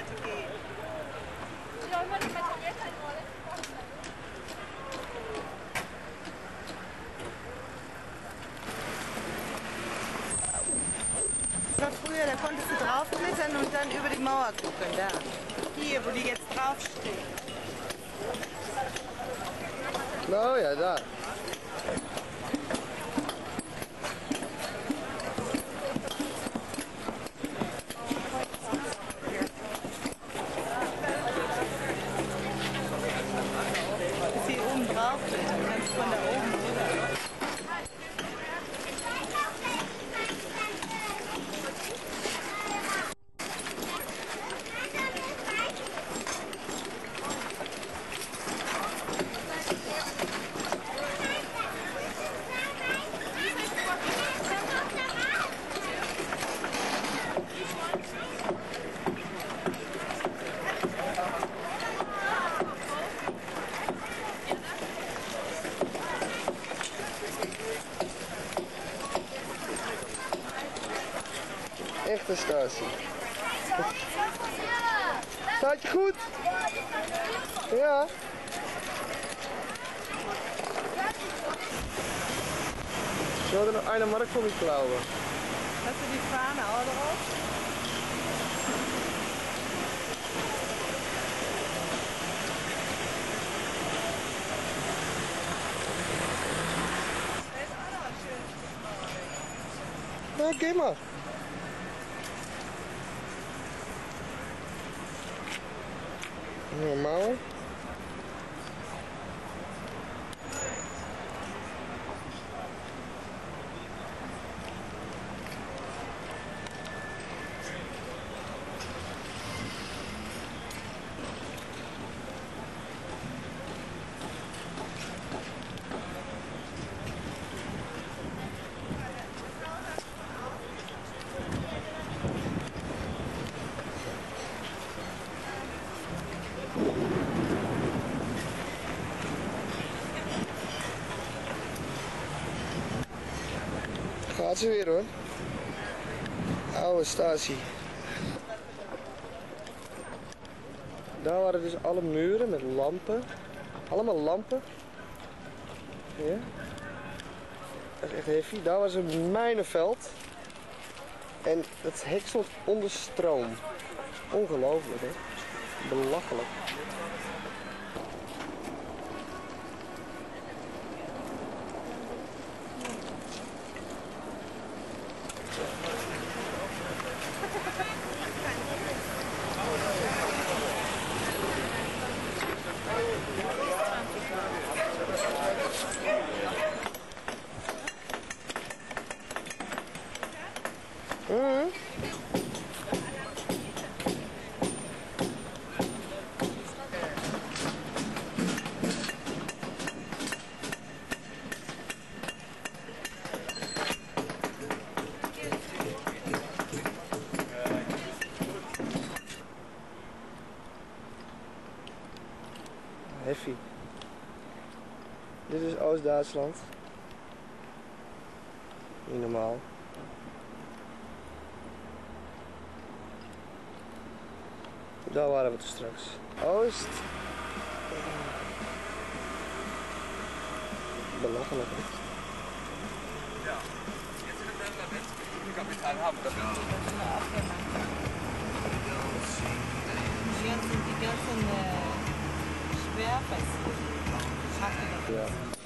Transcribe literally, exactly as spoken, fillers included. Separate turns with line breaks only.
weitergehen. Das war früher, da konntest du draufklettern und dann über die Mauer gucken, da. Hier, wo die jetzt draufstehen.
Oh ja, da.
Als je hier oben drauf bent, dan kannst du von da oben rüber.
Echte Statie. Staat je goed? Ja. Zullen we er nog een mark voor me klauwen?
Hast du die Fahne auch drauf? Das ist auch noch ein schönes.
Ja, geh maar. Normaal. Gaat ze weer hoor. Oude statie. Daar waren dus alle muren met lampen. Allemaal lampen. Ja. Dat is echt heavy. Daar was een mijnenveld. En het hek stond onder stroom. Ongelooflijk hè. Belachelijk. Mhm. Heavy. Dit is Oost-Duitsland. Niet normaal. Daar waren we toen straks. Oost. Belachelijk.
Ja, jetzt wird der Kapital haben.
Die ganzen, die ganzen äh, Schwerfest.
Ja.